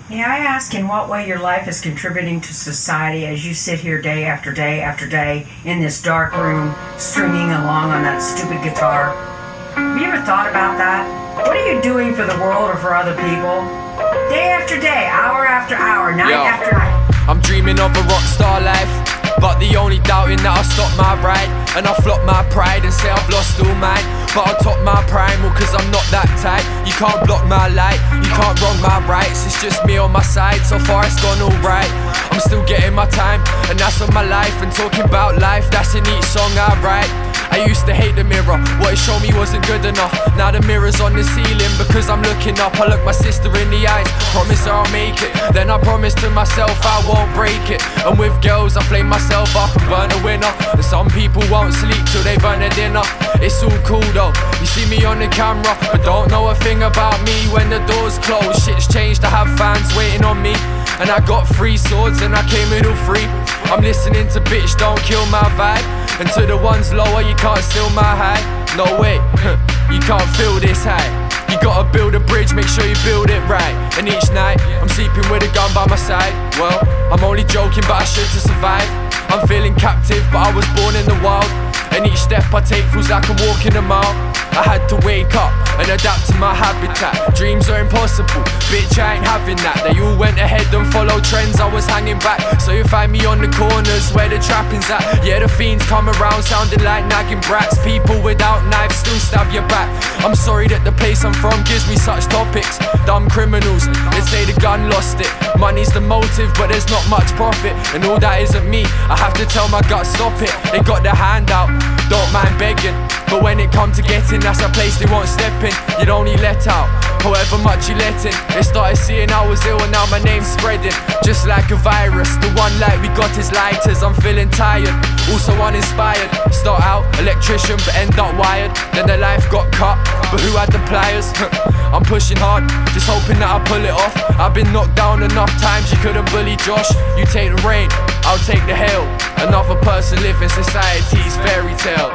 May I ask in what way your life is contributing to society as you sit here day after day after day in this dark room, stringing along on that stupid guitar? Have you ever thought about that? What are you doing for the world or for other people? Day after day, hour after hour, night after night. I'm dreaming of a rock star life, but the only doubting that I'll stop my ride, and I'll flop my pride and say I've lost all mine. But I'll top my primal cause I'm not that tight. You can't block my light, you can't wrong my rights. It's just me on my side, so far it's gone alright. I'm still getting my time, and that's on my life. And talking about life, that's in each song I write. I used to hate the mirror, what it showed me wasn't good enough. Now the mirror's on the ceiling because I'm looking up. I look my sister in the eyes, promise her I'll make it. Then I promise to myself I won't break it. And with girls I flame myself up and burn a winner. And some people won't sleep till they've earned their dinner. It's all cool though, you see me on the camera, but don't know a thing about me when the doors close. Shit's changed, I have fans waiting on me, and I got 3 swords and I came with all 3. I'm listening to bitch, don't kill my vibe. And to the ones lower, you can't steal my high. No way, you can't feel this high. You gotta build a bridge, make sure you build it right. And each night, I'm sleeping with a gun by my side. Well, I'm only joking, but I should to survive. I'm feeling captive, but I was born in the wild. And each step I take feels like I'm walking a mile. I had to wake up and adapt to my habitat. Dreams are impossible, bitch I ain't having that. They all went ahead and followed trends, I was hanging back. So you find me on the corners where the trapping's at. Yeah, the fiends come around sounding like nagging brats. People without knives still stab your back. I'm sorry that the place I'm from gives me such topics. Dumb criminals, they say the gun lost it. Money's the motive, but there's not much profit. And all that isn't me, I have to tell my gut stop it. They got their hand out, don't mind begging, but when it come to getting, that's a place they won't step in. You'd only let out however much you let in. They started seeing I was ill and now my name's spreading, just like a virus. The one light we got is lighters. I'm feeling tired, also uninspired. Start out electrician but end up wired. Then the life got cut, but who had the pliers? I'm pushing hard, just hoping that I pull it off. I've been knocked down enough times, you couldn't bully Josh. You take the rain, I'll take the hail. Another person living society's fairy tale.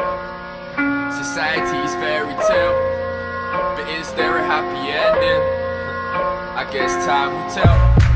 Society's fairy tale, but is there a happy ending? I guess time will tell.